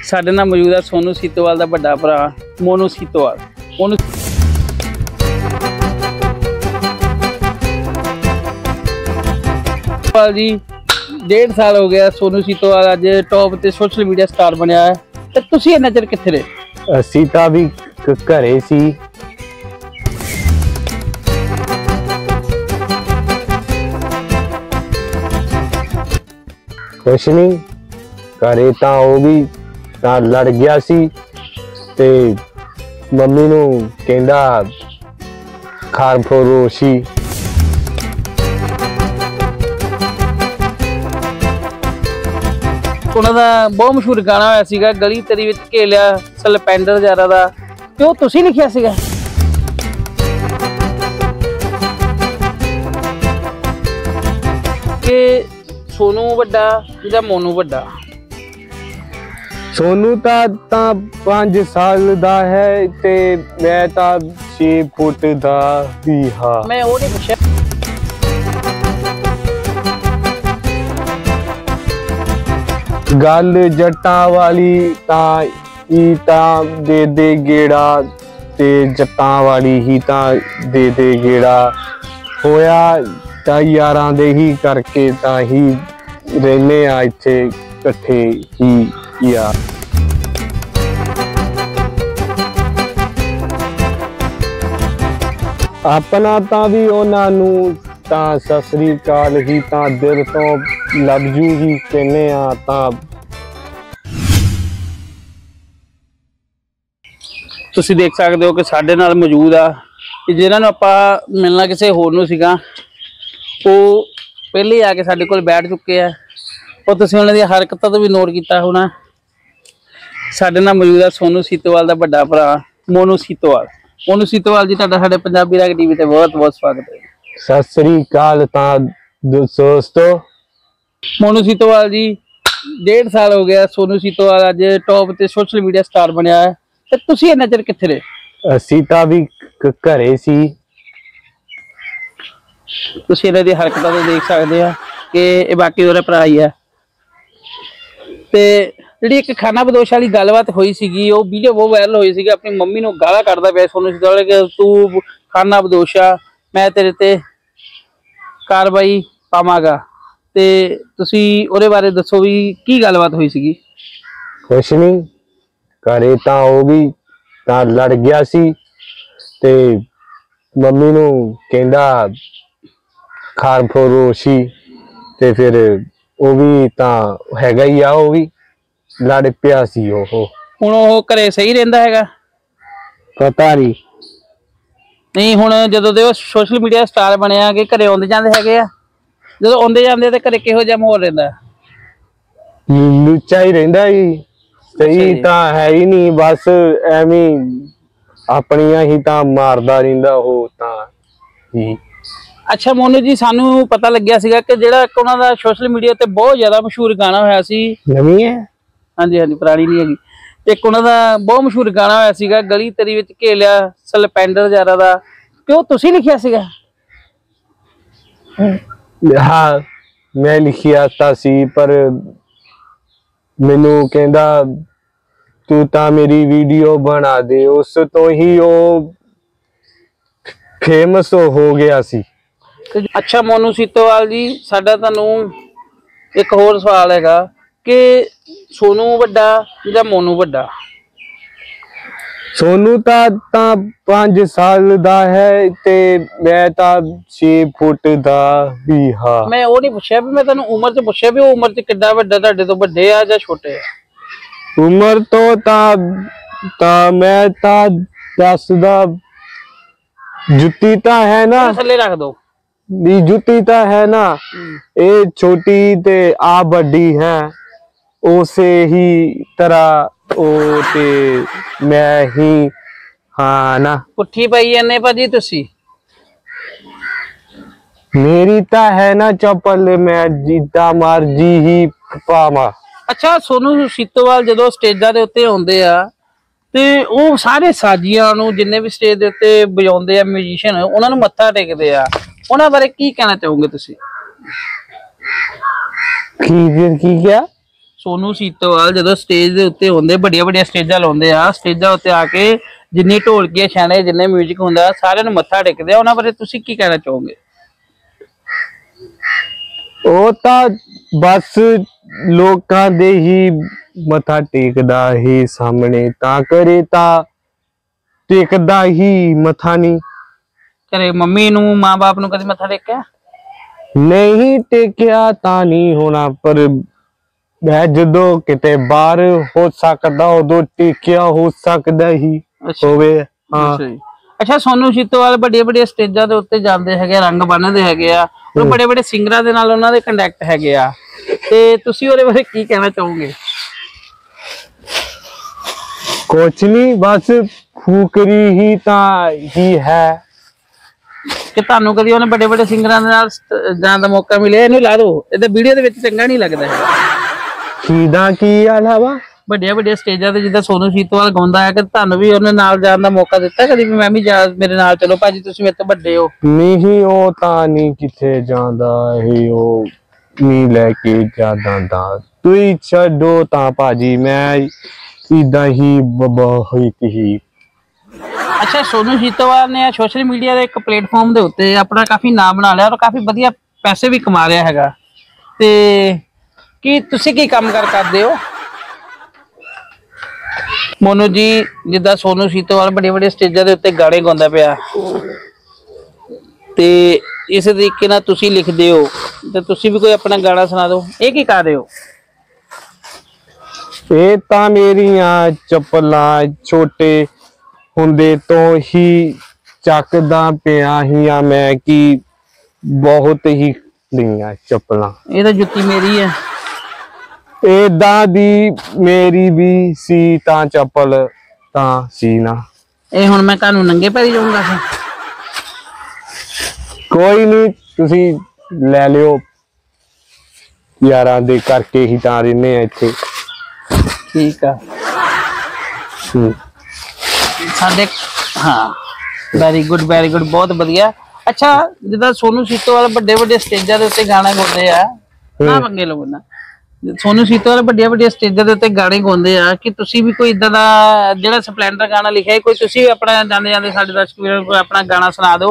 ਸਾਡੇ ਨਾਲ ਮੌਜੂਦ ਹੈ ਸੋਨੂ ਸੀਤੋਵਾਲ ਦਾ ਵੱਡਾ ਭਰਾ ਮੋਨੂ ਸੀਤੋਵਾਲ। ਉਹਨੂੰ ਜੀ 1.5 ਸਾਲ ਹੋ ਗਿਆ ਸੋਨੂ ਸੀਤੋਵਾਲ ਅੱਜ ਟੌਪ ਤੇ ਸੋਸ਼ਲ ਮੀਡੀਆ ਸਟਾਰ ਬਣਿਆ ਹੈ ਤੇ ਤੁਸੀਂ ਇੰਨਾ ਚਿਰ ਕਿੱਥੇ ਰਹੇ? ਅਸੀਂ ਤਾਂ ਵੀ ਘਰੇ ਸੀ। ਕੁਛ ਨਹੀਂ, ਘਰੇ ਤਾਂ ਉਹ ਵੀ ਤਾਂ ਲੜ ਗਿਆ ਸੀ ਤੇ ਮੰਮੀ ਨੂੰ ਕਹਿੰਦਾ ਖਾਰਫੋਰੋਸ਼ੀ। ਉਹਨਾਂ ਦਾ ਬਹੁਤ ਮਸ਼ਹੂਰ ਗਾਣਾ ਹੋਇਆ ਸੀਗਾ ਗਲੀ ਤੇਰੀ ਵਿੱਚ ਘੇਲਿਆ ਸਲਪੈਂਡਰ ਜ਼ਿਆਦਾ ਦਾ, ਤੇ ਉਹ ਤੁਸੀਂ ਲਿਖਿਆ ਸੀਗਾ? ਕਿ ਸੋਨੂ ਵੱਡਾ ਜਾਂ ਮੋਨੂ ਵੱਡਾ? ਸੋਨੂ ਤਾਂ 5 ਸਾਲ ਦਾ ਹੈ ਤੇ ਮੈਂ ਤਾਂ 6 ਫੁੱਟ ਦਾ ਵੀ ਹਾਂ। ਮੈਂ ਉਹ ਨਹੀਂ ਪੁੱਛਿਆ। ਗੱਲ ਜੱਟਾਂ ਵਾਲੀ ਤਾਂ ਹੀ ਤਾਂ ਦੇ ਗੇੜਾ ਤੇ ਜੱਟਾਂ ਵਾਲੀ ਹੀ ਤਾਂ ਦੇ ਗੇੜਾ ਹੋਇਆ ਤਾਂ ਯਾਰਾਂ ਦੇ ਹੀ ਕਰਕੇ ਤਾਂ ਹੀ ਰਹਿੰਦੇ ਆ ਇੱਥੇ ਇਕੱਠੇ ਹੀ ਯਾਰ। ਆਪਣਾ ਤਾਂ ਵੀ ਉਹਨਾਂ ਨੂੰ ਤਾਂ ਸਤਿ ਸ੍ਰੀ ਅਕਾਲ ਹੀ ਤਾਂ ਦਿਲ ਤੋਂ ਲਵ ਯੂ ਹੀ ਕਹਿੰਦੇ ਆ। ਤਾਂ ਤੁਸੀਂ ਦੇਖ ਸਕਦੇ ਹੋ ਕਿ ਸਾਡੇ ਨਾਲ ਮੌਜੂਦ ਆ ਕਿ ਜਿਨ੍ਹਾਂ ਨੂੰ ਆਪਾਂ ਮਿਲਣਾ ਕਿਸੇ ਹੋਰ ਨੂੰ ਸੀਗਾ, ਉਹ ਪਹਿਲੇ ਆ ਕੇ ਸਾਡੇ ਕੋਲ ਬੈਠ ਚੁੱਕੇ ਆ। ਉਹ ਤੁਸੀਂ ਉਹਨਾਂ ਦੀਆਂ ਹਰਕਤਾਂ ਤੋਂ ਵੀ ਨੋਟ ਕੀਤਾ ਹੋਣਾ। ਸਾਡੇ ਨਾਲ ਮੌਜੂਦ ਆ ਸੋਨੂ ਸੀਤੋਵਾਲ ਦਾ ਵੱਡਾ ਭਰਾ ਮੋਨੂ ਸੀਤੋਵਾਲ। ਮੋਨੂ ਸੀਤੋਵਾਲ ਜੀ, ਤੁਹਾਡਾ ਸਾਡੇ ਪੰਜਾਬੀ ਰਾਗ ਟੀਵੀ ਤੇ ਬਹੁਤ ਬਹੁਤ ਸਵਾਗਤ ਹੈ। ਸਤਿ ਸ੍ਰੀ ਅਕਾਲ ਤਾਂ ਦੋਸਤੋ। ਮੋਨੂ ਸੀਤੋਵਾਲ ਜੀ 1.5 ਸਾਲ ਹੋ ਗਿਆ ਸੋਨੂ ਸੀਤੋਵਾਲ ਅੱਜ ਟੌਪ ਤੇ ਸੋਸ਼ਲ ਮੀਡੀਆ ਸਟਾਰ ਬਣਿਆ ਹੈ ਤੇ ਤੁਸੀਂ ਇੰਨਾ ਚਿਰ ਕਿੱਥੇ ਰਹੇ? ਅਸੀਂ ਤਾਂ ਵੀ ਘਰੇ ਸੀ। ਤੁਸੀਂ ਇਹਨਾਂ ਦੀ ਹਰਕਤਾਂ ਤੋਂ ਦੇਖ ਸਕਦੇ ਆ ਕਿ ਇਹ ਬਾਕੀ ਉਹਦਾ ਭਰਾ ਹੀ ਆ। ਤੇ ਜਿਹੜੀ ਇੱਕ ਖਾਨਾ ਬਦੋਸ਼ ਵਾਲੀ ਗੱਲਬਾਤ ਹੋਈ ਸੀਗੀ, ਉਹ ਵੀਡੀਓ ਬਹੁਤ ਵਾਇਰਲ ਹੋਈ ਸੀਗੀ। ਆਪਣੀ ਮੰਮੀ ਨੂੰ ਗਾਲਾਂ ਕੱਢਦਾ ਪਿਆ ਸੋਨੂ ਸੀਤੋਵਾਲ ਕਿ ਤੂੰ ਖਾਨਾ ਬਦੋਸ਼ ਆ, ਮੈਂ ਤੇਰੇ ਤੇ ਕਾਰਵਾਈ ਪਾਵਾਂਗਾ। ਤੇ ਤੁਸੀਂ ਉਹਦੇ ਬਾਰੇ ਦੱਸੋ ਵੀ ਕੀ ਗੱਲਬਾਤ ਹੋਈ ਸੀਗੀ? ਕੁਛ ਨਹੀਂ, ਘਰੇ ਤਾਂ ਉਹ ਵੀ ਤਾਂ ਲੜ ਗਿਆ ਸੀ ਤੇ ਮੰਮੀ ਨੂੰ ਕਹਿੰਦਾ ਖਾਰਫੋਰੋਸ਼ੀ ਤੇ ਫਿਰ ਉਹ ਵੀ ਤਾਂ ਹੈਗਾ ਹੀ ਆ, ਉਹ ਵੀ ਲੜ ਪਿਆ ਸੀ। ਉਹ ਹੁਣ ਉਹ ਘਰੇ ਸਹੀ ਰਹਿੰਦਾ ਹੈਗਾ? ਪਤਾ ਨਹੀਂ ਹੁਣ ਜਦੋਂ ਦੇ ਉਹ ਸੋਸ਼ਲ ਮੀਡੀਆ ਸਟਾਰ ਬਣਿਆ ਕਿ ਘਰੇ ਆਉਂਦੇ ਜਾਂਦੇ ਹੈਗੇ ਆ, ਜਦੋਂ ਆਉਂਦੇ ਜਾਂਦੇ ਤੇ ਘਰੇ ਕਿਹੋ ਜਿਹਾ ਮਾਹੌਲ ਰਹਿੰਦਾ? ਲੁੱਚਾ ਹੀ ਰਹਿੰਦਾ ਜੀ, ਸਹੀ ਤਾਂ ਹੈ ਹੀ ਨਹੀਂ, ਬਸ ਐਵੇਂ ਆਪਣੀਆਂ ਹੀ ਤਾਂ ਮਾਰਦਾ ਰਹਿੰਦਾ ਉਹ ਤਾਂ ਹੀ। ਅੱਛਾ ਮੋਨੂ ਜੀ, ਸਾਨੂੰ ਪਤਾ ਲੱਗਿਆ ਸੀਗਾ ਕਿ ਜਿਹੜਾ ਇੱਕ ਉਹਨਾਂ ਦਾ ਸੋਸ਼ਲ ਮੀਡੀਆ ਤੇ ਬਹੁਤ ਜ਼ਿਆਦਾ ਮਸ਼ਹੂਰ ਗਾਣਾ ਹੋਇਆ ਸੀ। ਨਵੀਂ ਹੈ? ਹਾਂਜੀ ਹਾਂਜੀ, ਪੁਰਾਣੀ ਨਹੀਂ ਹੈਗੀ। ਇੱਕ ਉਹਨਾਂ ਦਾ ਬਹੁਤ ਮਸ਼ਹੂਰ ਗਾਣਾ ਹੋਇਆ ਸੀਗਾ ਗਲੀ ਤੇਰੀ ਵਿੱਚ ਘੇਲਿਆ ਸਲਪੈਂਡਰ ਜ਼ਿਆਦਾ ਦਾ, ਕਿ ਉਹ ਤੁਸੀਂ ਲਿਖਿਆ ਸੀਗਾ? ਹਾਂ ਮੈਂ ਲਿਖਿਆ ਤਾਂ ਸੀ, ਪਰ ਮੈਨੂੰ ਕਹਿੰਦਾ ਤੂੰ ਤਾਂ ਮੇਰੀ ਵੀਡੀਓ ਬਣਾ ਦੇ। ਉਸ ਤੋਂ ਹੀ ਉਹ ਫੇਮਸ ਹੋ ਗਿਆ ਸੀ। ਅੱਛਾ ਮੋਨੂ ਸੀਤੋਵਾਲ ਜੀ, ਸਾਡਾ ਤੁਹਾਨੂੰ ਇੱਕ ਹੋਰ ਸਵਾਲ ਹੈਗਾ ਕਿ ਸੋਨੂ ਵੱਡਾ ਜਾਂ ਮੋਨੂ ਵੱਡਾ? ਸੋਨੂ ਤਾਂ 5 ਸਾਲ ਦਾ ਹੈ ਤੇ ਮੈਂ ਤਾਂ 6 ਫੁੱਟ ਦਾ ਵੀ ਹਾਂ। ਮੈਂ ਉਹ ਨਹੀਂ ਪੁੱਛਿਆ ਵੀ, ਮੈਂ ਤੁਹਾਨੂੰ ਉਮਰ ਚ ਪੁੱਛਿਆ ਵੀ ਉਹ ਉਮਰ ਚ ਕਿੱਡਾ ਵੱਡਾ, ਤੁਹਾਡੇ ਤੋਂ ਵੱਡੇ ਆ ਜਾਂ ਛੋਟੇ ਆ? ਉਮਰ ਤੋਂ ਤਾਂ ਮੈਂ ਤਾਂ ਦੱਸਦਾ। ਜੁੱਤੀ ਤਾਂ ਹੈ ਨਾ, ਥੱਲੇ ਰੱਖ ਦੋ। ਜੁੱਤੀ ਤਾਂ ਹੈ ਨਾ, ਇਹ ਛੋਟੀ ਤੇ ਆ ਵੱਡੀ ਹੈ, ਉਸੇ ਹੀ ਤਰ੍ਹਾਂ ਉਹ ਤੇ ਮੈਂ ਹੀ ਹਾਂ ਨਾ। ਪੁੱਠੀ ਪਈ ਜਾਂਦੇ ਭਾਜੀ ਤੁਸੀਂ। ਮੇਰੀ ਤਾਂ ਹੈ ਨਾ ਚੱਪਲ, ਮੈਂ ਜਿੱਦਾਂ ਮਰਜੀ ਹੀ ਪਾਵਾਂ। ਅੱਛਾ ਸੋਨੂ ਸੀਤੋਵਾਲ ਜਦੋਂ ਸਟੇਜਾਂ ਦੇ ਉੱਤੇ ਆਉਂਦੇ ਆ ਤੇ ਉਹ ਸਾਰੇ ਸਾਜੀਆਂ ਨੂੰ ਜਿੰਨੇ ਵੀ ਸਟੇਜ ਦੇ ਉੱਤੇ ਵਜਾਉਂਦੇ ਆ ਮਿਊਜ਼ੀਸ਼ੀਅਨ, ਉਹਨਾਂ ਨੂੰ ਮੱਥਾ ਟੇਕਦੇ ਆ। ਉਹਨਾਂ ਬਾਰੇ ਕੀ ਕਹਿਣਾ ਚਾਹੋਗੇ ਤੁਸੀਂ? ਕੀ ਕਿਹਾ? ਸੋਨੂ ਸੀਤੋਵਾਲ ਜਦੋਂ ਸਟੇਜ ਦੇ ਉੱਤੇ ਹੁੰਦੇ, ਵੱਡੀਆਂ ਸਟੇਜਾਂ ਲਾਉਂਦੇ ਆ, ਸਟੇਜਾਂ ਉੱਤੇ ਆ ਕੇ ਜਿੰਨੇ ਢੋਲਕੀਆਂ ਛਾਣੇ ਜਿੰਨੇ 뮤직 ਹੁੰਦਾ ਸਾਰਿਆਂ ਨੂੰ ਮੱਥਾ ਟੇਕਦੇ ਆ, ਉਹਨਾਂ ਬਾਰੇ ਤੁਸੀਂ ਕੀ ਕਹਿਣਾ ਚਾਹੋਗੇ? ਉਹ ਤਾਂ ਬਸ ਲੋਕਾਂ ਦੇ ਹੀ ਮੱਥਾ ਟੇਕਦਾ ਹੀ ਸਾਹਮਣੇ, ਤਾਂ ਕਰੇ ਤਾਂ ਟੇਕਦਾ ਹੀ ਮੱਥਾ ਨਹੀਂ। ਘਰੇ ਮੰਮੀ ਨੂੰ ਮਾਂ-ਬਾਪ ਨੂੰ ਕਦੇ ਮੱਥਾ ਟੇਕਿਆ? ਨਹੀਂ ਟੇਕਿਆ ਤਾਂ ਨਹੀਂ ਹੋਣਾ, ਪਰ ਮੈਂ ਜਦੋਂ ਕਿਤੇ ਬਾਹਰ ਹੋ ਸਕਦਾ ਉਦੋਂ ਟੇਕਿਆ ਹੋ ਸਕਦਾ ਹੀ ਹੋਵੇ। ਹਾਂ ਅੱਛਾ, ਸੋਨੂ ਸੀਤੋਵਾਲ ਵੱਡੀਆਂ ਸਟੇਜਾਂ ਦੇ ਉੱਤੇ ਜਾਂਦੇ ਹੈਗੇ, ਰੰਗ ਬੰਨ੍ਹਦੇ ਹੈਗੇ ਆ, ਉਹ ਬੜੇ ਸਿੰਗਰਾਂ ਦੇ ਨਾਲ ਉਹਨਾਂ ਦੇ ਕੰਟੈਕਟ ਹੈਗੇ ਆ, ਤੇ ਤੁਸੀਂ ਉਹਦੇ ਬਾਰੇ ਕੀ ਕਹਿਣਾ ਚਾਹੋਗੇ? ਕੁਛ ਨਹੀਂ, ਬਸ ਫੂਕਰੀ ਹੀ ਤਾਂ ਹੀ ਹੈ ਕਿ ਤੁਹਾਨੂੰ ਕਦੀ ਉਹਨੇ ਵੱਡੇ ਸਿੰਗਰਾਂ ਦੇ ਨਾਲ ਜਾਣ ਦਾ ਮੌਕਾ ਮਿਲਿਆ? ਇਹਨੂੰ ਲਾ ਦੋ, ਇਹਦੇ ਵੀਡੀਓ ਦੇ ਵਿੱਚ ਚੰਗਾ ਨਹੀਂ ਲੱਗਦਾ ਹੈ। ਕਿਦਾਂ ਕੀ ਹਾਲਾਵਾ ਵੱਡੀਆਂ ਸਟੇਜਾਂ ਤੇ ਜਿੱਦਾਂ ਸੋਨੂ ਸੀਤੋਵਾਲ ਗਾਉਂਦਾ ਹੈ, ਕਿ ਤੁਹਾਨੂੰ ਵੀ ਉਹਨੇ ਨਾਲ ਜਾਣ ਦਾ ਮੌਕਾ ਦਿੱਤਾ ਕਦੀ ਵੀ? ਮੈਂ ਵੀ ਮੇਰੇ ਨਾਲ ਚਲੋ ਭਾਜੀ, ਤੁਸੀਂ ਮੇਰੇ ਤੋਂ ਵੱਡੇ ਹੋ। ਨਹੀਂ, ਉਹ ਤਾਂ ਨਹੀਂ ਕਿੱਥੇ ਜਾਂਦਾ ਇਹ, ਉਹ ਨਹੀਂ ਲੈ ਕੇ ਜਾਂਦਾ। ਤੁਸੀਂ ਛੱਡੋ ਤਾਂ ਭਾਜੀ, ਮੈਂ ਇਦਾਂ ਹੀ ਬਹੁਤ ਹੀ। ਅੱਛਾ, ਸੋਨੂ ਸੀਤੋਵਾਲ ਨੇ ਸੋਸ਼ਲ ਮੀਡੀਆ ਦੇ ਇੱਕ ਪਲੇਟਫਾਰਮ ਦੇ ਉੱਤੇ ਆਪਣਾ ਕਾਫੀ ਨਾਮ ਬਣਾ ਲਿਆ ਔਰ ਕਾਫੀ ਵਧੀਆ ਪੈਸੇ ਵੀ ਕਮਾ ਰਿਹਾ ਹੈਗਾ, ਤੇ ਕੀ ਤੁਸੀਂ ਕੀ ਕੰਮ ਕਰਦੇ ਹੋ? ਮੋਨੂ ਜੀ, ਜਿੱਦਾਂ ਸੋਨੂ ਸੀਤੋਵਾਲ ਵੱਡੀਆਂ ਸਟੇਜਾਂ ਦੇ ਉੱਤੇ ਗਾਣੇ ਗਾਉਂਦਾ ਪਿਆ, ਤੇ ਇਸ ਤਰੀਕੇ ਨਾਲ ਤੁਸੀਂ ਲਿਖਦੇ ਹੋ, ਤੇ ਤੁਸੀਂ ਵੀ ਕੋਈ ਆਪਣਾ ਗਾਣਾ ਸੁਣਾ ਦਿਓ। ਇਹ ਕੀ ਕਰ ਰਹੇ ਹੋ? ਇਹ ਤਾਂ ਮੇਰੀਆਂ ਚੱਪਲਾਂ ਛੋਟੇ ਹੁੰਦੇ ਤੋਂ ਹੀ ਚੱਕਦਾ ਪਿਆ ਹੀ ਆ ਮੈਂ, ਕਿ ਬਹੁਤ ਹੀ ਲਈਆਂ ਚੱਪਲਾਂ। ਇਹ ਤਾਂ ਜੁੱਤੀ ਮੇਰੀ ਹੈ। ਏਦਾਂ ਦੀ ਮੇਰੀ ਵੀ ਸੀ ਤਾਂ ਚੱਪਲ ਤਾਂ ਸੀ ਨਾ। ਇਹ ਹੁਣ ਮੈਂ ਤੁਹਾਨੂੰ ਨੰਗੇ ਪੈਰੀ ਜਾਊਂਗਾ ਫਿਰ? ਕੋਈ ਨਹੀਂ, ਤੁਸੀਂ ਲੈ ਲਿਓ, ਯਾਰਾਂ ਦੇ ਕਰਕੇ ਹੀ ਤਾਂ ਰਹਿੰਦੇ ਆ ਇੱਥੇ। ਠੀਕ ਆ ਸਾਡੇ। ਹਾਂ, ਵੈਰੀ ਗੁੱਡ ਬਹੁਤ ਵਧੀਆ। ਅੱਛਾ, ਜਿੱਦਾਂ ਸੋਨੂ ਸੀਤੋਵਾਲ ਵੱਡੇ ਸਟੇਜਾਂ ਦੇ ਉੱਤੇ ਗਾਣਾ ਗਾਉਂਦੇ ਆ ਨਾ, ਮੰਗੇ ਲੋਕ ਨਾ, ਸੋਨੂ ਸੀਤੋਵਾਲ ਵੱਡੀਆਂ ਸਟੇਜਾਂ ਦੇ ਉੱਤੇ ਗਾਣੇ ਗਾਉਂਦੇ ਆ, ਕਿ ਤੁਸੀਂ ਵੀ ਕੋਈ ਇਦਾਂ ਦਾ ਜਿਹੜਾ ਸਪਲੈਂਡਰ ਗਾਣਾ ਲਿਖਿਆ, ਕੋਈ ਤੁਸੀਂ ਵੀ ਆਪਣਾ ਜਾਂਦੇ ਸਾਡੇ ਦਰਸ਼ਕ ਵੀਰਾਂ ਨੂੰ ਆਪਣਾ ਗਾਣਾ ਸੁਣਾ ਦਿਓ।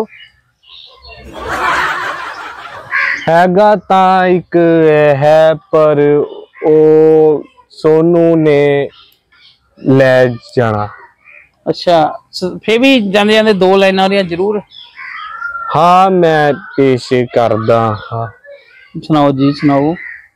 ਹੈਗਾ ਤਾਂ ਇੱਕ ਹੈ, ਪਰ ਉਹ ਸੋਨੂ ਨੇ ਲੈ ਜਾਣਾ। ਅੱਛਾ, ਫੇਰ ਵੀ ਜਾਂਦੇ ਦੋ ਲਾਈਨਾਂ ਉਹਦੀਆਂ ਜ਼ਰੂਰ। ਹਾਂ, ਮੈਂ ਪੇਸ਼ ਕਰਦਾ ਹਾਂ। ਸੁਣਾਓ ਜੀ, ਸੁਣਾਓ।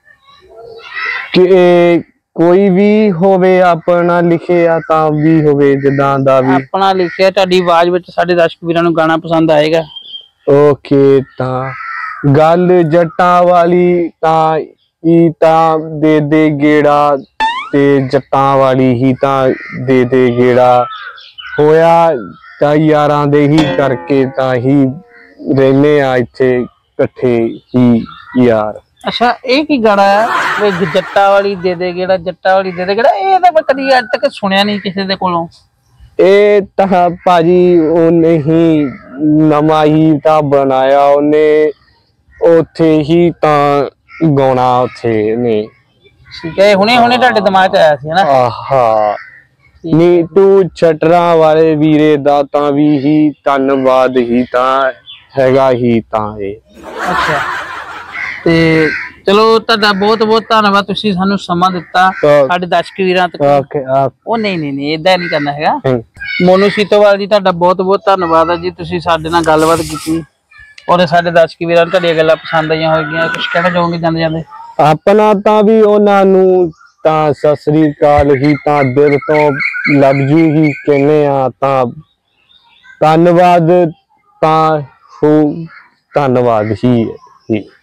ਕਿ ਕੋਈ ਵੀ ਹੋਵੇ, ਆਪਣਾ ਲਿਖਿਆ ਤਾਂ ਵੀ ਹੋਵੇ, ਜਿੱਦਾਂ ਦਾ ਵੀ ਆਪਣਾ ਲਿਖਿਆ, ਤੁਹਾਡੀ ਆਵਾਜ਼ ਵਿੱਚ ਸਾਡੇ ਦਰਸ਼ਕ ਵੀਰਾਂ ਨੂੰ ਗਾਣਾ ਪਸੰਦ ਆਏਗਾ। ਓਕੇ, ਤਾਂ ਗੱਲ ਜੱਟਾਂ ਵਾਲੀ ਤਾਂ ਹੀ ਤਾਂ ਦੇ ਗੇੜਾ, ਤੇ ਜੱਟਾਂ ਵਾਲੀ ਹੀ ਤਾਂ ਦੇ ਗੇੜਾ, ਹੋਇਆ ਤਾਂ ਯਾਰਾਂ ਦੇ ਹੀ ਕਰਕੇ ਤਾਂ ਹੀ ਰਹਿੰਦੇ ਆ ਇੱਥੇ ਇਕੱਠੇ ਹੀ ਯਾਰ। ਅੱਛਾ, ਇਹ ਕੀ ਗਾਣਾ ਹੈ? ਜੱਟਾਂ ਵਾਲੀ ਦੇ ਗੇੜਾ, ਜੱਟਾਂ ਵਾਲੀ ਦੇ ਗੇੜਾ, ਇਹ ਤਾਂ ਮੈਂ ਕਦੀ ਅੱਜ ਤੱਕ ਸੁਣਿਆ ਨਹੀਂ ਕਿਸੇ ਦੇ ਕੋਲੋਂ। ਇਹ ਤਾਂ ਭਾਜੀ ਉਹਨੇ ਹੀ ਨਵਾਂ ਹੀ ਤਾਂ ਬਣਾਇਆ, ਉਹਨੇ ਉੱਥੇ ਹੀ ਤਾਂ ਗਾਉਣਾ ਉੱਥੇ ਨੇ। ਠੀਕ ਹੈ, ਹੁਣੇ ਤੁਹਾਡੇ ਦਿਮਾਗ 'ਚ ਆਇਆ ਸੀ ਨਾ? ਆਹਾ, ਨੀ ਤੂੰ ਛਟਰਾਂ ਵਾਲੇ ਵੀਰੇ ਦਾ ਤਾਂ ਵੀ ਹੀ ਧੰਨਵਾਦ ਹੀ ਤਾਂ ਹੈਗਾ ਹੀ ਤਾਂ ਇਹ। ਅੱਛਾ, ਤੇ ਚਲੋ ਤੁਹਾਡਾ ਬਹੁਤ ਧੰਨਵਾਦ, ਤੁਸੀਂ ਸਾਨੂੰ ਸਮਾਂ ਦਿੱਤਾ ਸਾਡੇ ਦਰਸ਼ਕ ਵੀਰਾਂ ਤੱਕ। ਉਹ ਨਹੀਂ ਏਦਾਂ ਨਹੀਂ ਕਰਨਾ ਹੈਗਾ। ਮੋਨੂ ਸੀਤੋਵਾਲ ਜੀ, ਤੁਹਾਡਾ ਬਹੁਤ ਧੰਨਵਾਦ ਹੈ ਜੀ, ਤੁਸੀਂ ਸਾਡੇ ਨਾਲ ਗੱਲਬਾਤ ਕੀਤੀ ਔਰ ਸਾਡੇ ਦਰਸ਼ਕ ਵੀਰਾਂ ਨੂੰ ਤੁਹਾਡੀਆਂ ਗੱਲਾਂ ਪਸੰਦ ਆਈਆਂ ਹੋਣਗੀਆਂ। ਕੁਝ ਕਹਿਣਾ ਚਾਹੋਗੇ ਜਾਂਦੇ? ਆਪਣਾ ਤਾਂ ਵੀ ਉਹਨਾਂ ਨੂੰ ਤਾਂ ਸਤਿ ਸ੍ਰੀ ਅਕਾਲ ਹੀ ਤਾਂ ਦਿਲ ਤੋਂ ਲਵ ਯੂ ਹੀ ਕਹਿੰਦੇ ਆ, ਤਾਂ ਧੰਨਵਾਦ ਤਾਂ ਹੋ ਧੰਨਵਾਦ ਹੀ।